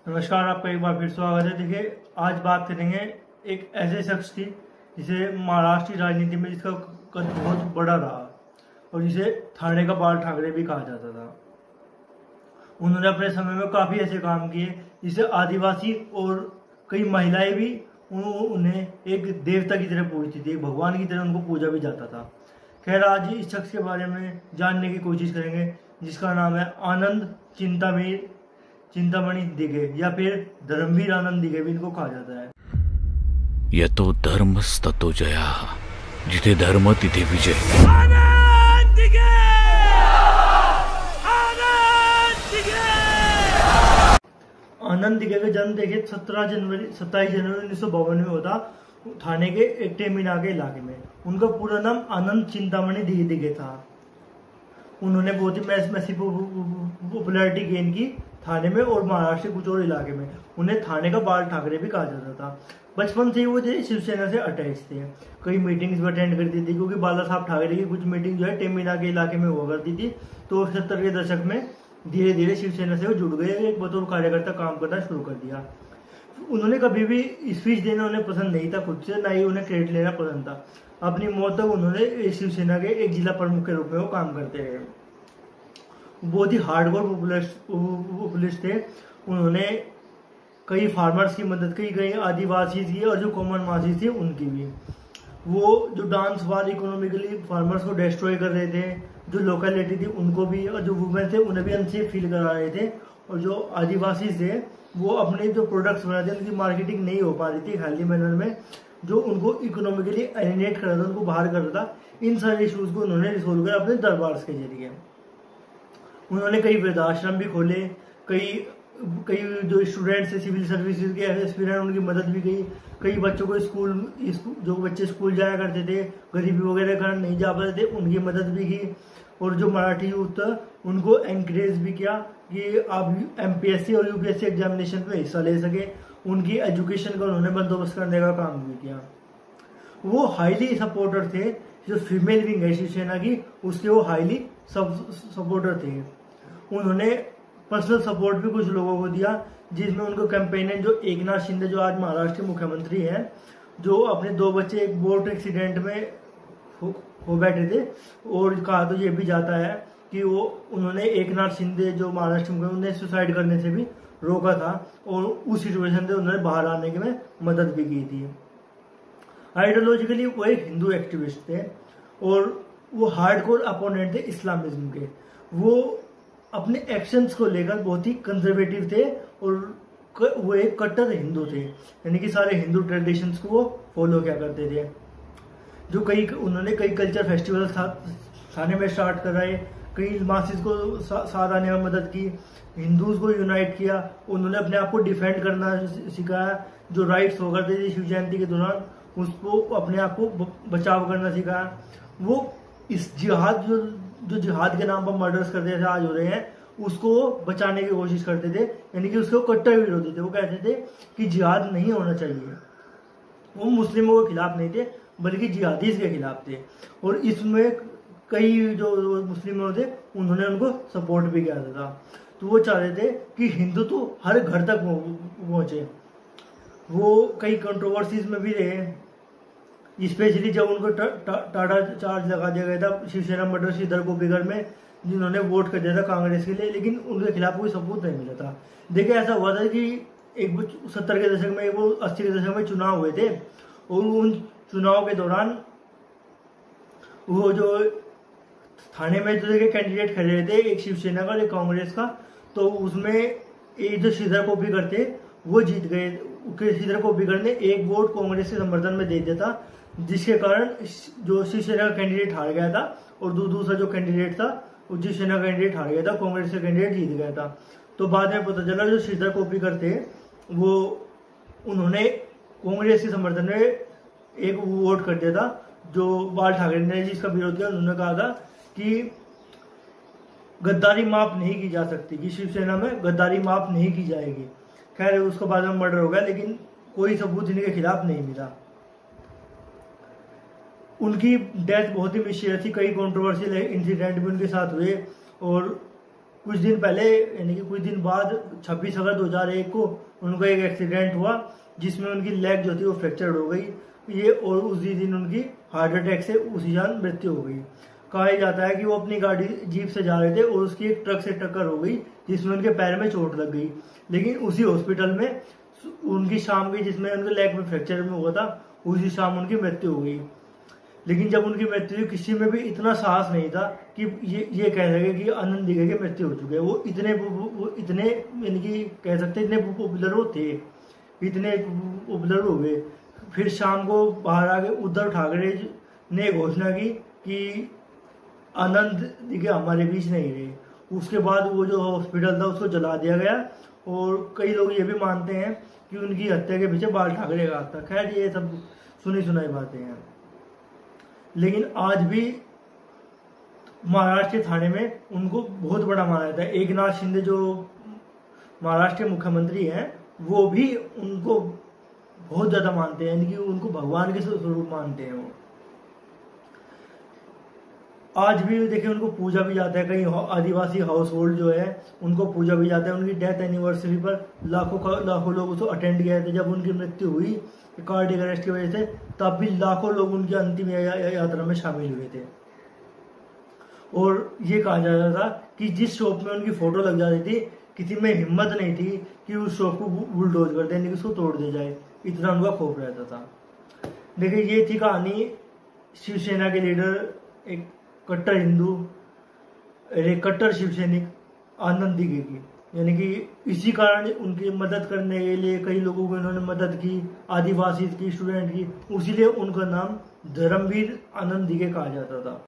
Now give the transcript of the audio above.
नमस्कार, आपका एक बार फिर स्वागत है। देखिए, आज बात करेंगे एक ऐसे शख्स की जिसे महाराष्ट्र की राजनीति में जिसका कद बहुत बड़ा रहा और जिसे थाने का बाल ठाकरे भी कहा जाता था। उन्होंने अपने समय में काफ़ी ऐसे काम किए जिसे आदिवासी और कई महिलाएं भी उन्हें एक देवता की तरह पूजती थी, भगवान की तरह उनको पूजा भी जाता था। खैर, आज इस शख्स के बारे में जानने की कोशिश करेंगे जिसका नाम है आनंद चिंतामणि दिघे या फिर धर्मवीर आनंद दिघे भी इनको कहा जाता है। यतो धर्मस्ततो जया, जिथे धर्म तिथे विजय। आनंद दिघे! आनंद दिघे! आनंद दिघे का जन्म देखिए 27 जनवरी 1952 में होता थाने के एक टेमिना के इलाके में। उनका पूरा नाम आनंद चिंतामणि दिघे था। उन्होंने बहुत ही मैसी पॉपुलैरिटी गेन की थाने में और महाराष्ट्र के कुछ और इलाके में। उन्हें थाने का बाल ठाकरे भी कहा जाता था। बचपन से ही वो शिवसेना से अटैच थे। कई मीटिंग्स भी अटेंड करती थी क्योंकि बाला साहब ठाकरे की कुछ मीटिंग जो है टेमिना के इलाके में हुआ करती थी। तो 70 के दशक में धीरे धीरे शिवसेना से वो जुड़ गए, एक बतौर कार्यकर्ता काम करना शुरू कर दिया। उन्होंने कभी भी स्पीच देना उन्हें पसंद नहीं था खुद से, ना ही उन्हें क्रेडिट लेना पसंद था। अपनी मौत तक उन्होंने शिवसेना के एक जिला प्रमुख के रूप में वो काम करते रहे। बहुत ही हार्डकोर पॉपुलिस्ट थे। उन्होंने कई फार्मर्स की मदद की, कई आदिवासी की और जो कॉमन मासिस थी उनकी भी। वो जो डांस वार इकोनॉमिकली फार्मर्स को डिस्ट्रॉय कर रहे थे, जो लोकेलिटी थी उनको भी और जो वुमेन थे उन्हें भी अनसेफ फील करा रहे थे। और जो आदिवासी थे वो अपने जो प्रोडक्ट्स बनाते थे उनकी मार्केटिंग नहीं हो पा रही थी हेल्दी मैनर में, जो उनको इकोनॉमिकली एलिनेट कर रहा था, उनको बाहर कर रहा था। इन सारे इशूज को उन्होंने रिसोल्व किया अपने दरबार के जरिए। उन्होंने कई वृद्धाश्रम भी खोले, कई जो स्टूडेंट्स है सिविल सर्विसेज के एस्पिरेंट उनकी मदद भी की। कई बच्चों को जो बच्चे स्कूल जाया करते थे, गरीबी वगैरह के कारण नहीं जा पाते थे, उनकी मदद भी की। और जो मराठी यूथ था उनको एनकरेज भी किया कि आप एमपीएससी और यूपीएससी एग्जामिनेशन में हिस्सा ले सके। उनकी एजुकेशन का उन्होंने बंदोबस्त करने का काम भी किया। वो हाईली सपोर्टर थे, जो फीमेल विंग है शिवसेना की उसके वो हाईली सपोर्टर थे। उन्होंने पर्सनल सपोर्ट भी कुछ लोगों को दिया, जिसमें उनको कैंपेनर जो एकनाथ शिंदे जो आज महाराष्ट्र के मुख्यमंत्री हैं, जो अपने 2 बच्चे एक बोट एक्सीडेंट में हो बैठे थे। और कहा तो ये भी जाता है कि उन्होंने एकनाथ शिंदे जो महाराष्ट्र मुख्यमंत्री उन्हें सुसाइड करने से भी रोका था और उस सिचुएशन से उन्होंने बाहर आने के में मदद भी की थी। आइडियोलॉजिकली वो एक हिंदू एक्टिविस्ट थे और वो हार्डकोर अपोनेंट थे इस्लामिज्म के। वो अपने एक्शंस को लेकर बहुत ही कंजर्वेटिव थे और वो एक कट्टर हिंदू थे, यानी कि सारे हिंदू ट्रेडिशंस को वो फॉलो किया करते थे। जो उन्होंने कई कल्चर फेस्टिवल थाने में स्टार्ट कराए, कई मासिस को साथ आने में मदद की, हिंदूज को यूनाइट किया। उन्होंने अपने आप को डिफेंड करना सिखाया, जो राइट्स हो करते थे शिव जयंती के दौरान उसको अपने आप को बचाव करना सिखाया। वो इस जिहाद जो जिहाद के नाम पर मर्डर्स करते थे आज हो रहे हैं, उसको बचाने की कोशिश करते थे, यानी कि उसको कट्टर विरोधी थे। वो कहते थे कि जिहाद नहीं होना चाहिए। वो मुस्लिमों के खिलाफ नहीं थे बल्कि जिहादीज के खिलाफ थे। और इसमें कई जो मुस्लिम थे उन्होंने उनको सपोर्ट भी किया था। तो वो चाह रहे थे कि हिंदुत्व हर घर तक पहुंचे। वो कई कंट्रोवर्सीज में भी रहे, स्पेशली जब उनको टाटा चार्ज लगा दिया गया था शिवसेना मर्डर श्रीधर कोपीकर में, जिन्होंने वोट कर दिया था कांग्रेस के लिए, लेकिन उनके खिलाफ कोई सबूत नहीं मिला था। देखिए, ऐसा हुआ था कि 70 के दशक में, वो 80 के दशक में चुनाव हुए थे और उन चुनाव के दौरान वो जो थाने में जो कैंडिडेट खड़े रहे थे, एक शिवसेना का और एक कांग्रेस का, तो उसमें एक जो श्रीधर कोपीकर थे वो जीत गए। श्रीधर कोपीकर ने 1 वोट कांग्रेस के समर्थन में दे दिया था, जिसके कारण जो शिवसेना का कैंडिडेट हार गया था और दूसरा जो कैंडिडेट था वो शिवसेना कैंडिडेट हार गया था, कांग्रेस का कैंडिडेट जीत गया था। तो बाद में पता चला जो श्रीधर कोपीकर थे वो उन्होंने कांग्रेस के समर्थन में 1 वोट कर दिया था। जो बाल ठाकरे ने जिसका विरोध किया, उन्होंने कहा था कि गद्दारी माफ नहीं की जा सकती, कि शिवसेना में गद्दारी माफ नहीं की जाएगी। खैर, उसके बाद में मर्डर हो गया, लेकिन कोई सबूत इनके खिलाफ नहीं मिला। उनकी डेथ बहुत ही मिस्टीरियस थी, कई कंट्रोवर्शियल इंसिडेंट भी उनके साथ हुए और कुछ दिन पहले यानी कि कुछ दिन बाद 26 अगस्त 2001 को उनका एक एक्सीडेंट हुआ जिसमें उनकी लेग जो थी वो फ्रैक्चर हो गई ये, और उसी दिन उनकी हार्ट अटैक से उसी जान मृत्यु हो गई। कहा जाता है कि वो अपनी गाड़ी जीप से जा रहे थे और उसकी एक ट्रक से टक्कर हो गई जिसमें उनके पैर में चोट लग गई, लेकिन उसी हॉस्पिटल में उनकी शाम की, जिसमें उनके लेग में फ्रैक्चर में हुआ था, उसी शाम उनकी मृत्यु हो गई। लेकिन जब उनकी मृत्यु हुई किसी में भी इतना साहस नहीं था कि ये कह सके कि आनंद दिघे की मृत्यु हो चुकी है। वो इतने यानी कि कह सकते इतने पॉपुलर वो थे, इतने पॉपुलर हो गए। फिर शाम को बाहर आके उद्धव ठाकरे ने घोषणा की कि आनंद दिघे हमारे बीच नहीं रहे। उसके बाद वो जो हॉस्पिटल था उसको जला दिया गया और कई लोग ये भी मानते हैं कि उनकी हत्या के पीछे बाल ठाकरे का हाथ था। खैर ये सब सुनी सुनाई बातें हैं, लेकिन आज भी महाराष्ट्र के थाने में उनको बहुत बड़ा माना जाता है। एकनाथ शिंदे जो महाराष्ट्र के मुख्यमंत्री हैं वो भी उनको बहुत ज्यादा मानते हैं, यानी कि उनको भगवान के स्वरूप मानते हैं वो। आज भी देखिए उनको पूजा भी जाता है, कई आदिवासी हाउस होल्ड जो है उनको पूजा भी जाता है। उनकी डेथ एनिवर्सरी पर लाखों लोग उसको अटेंड किए थे। जब उनकी मृत्यु हुई कार्डियक अरेस्ट की वजह से, तब भी लाखों लोग उनकी अंतिम यात्रा में शामिल हुए थे। और ये कहा जाता था कि जिस शॉप में उनकी फोटो लग जाती थी किसी में हिम्मत नहीं थी कि उस शॉप को बुलडोज कर दे, यानी कि उसको तोड़ दे जाए, इतना उनका खौफ रहता था। देखिए ये थी कहानी शिवसेना के लीडर, एक कट्टर हिंदू, एक कट्टर शिव सैनिक आनंद दिघे की। यानी कि इसी कारण उनकी मदद करने के लिए कई लोगों को इन्होंने मदद की, आदिवासी की, स्टूडेंट की, उसीलिए उनका नाम धर्मवीर आनंद दिघे कहा जाता था।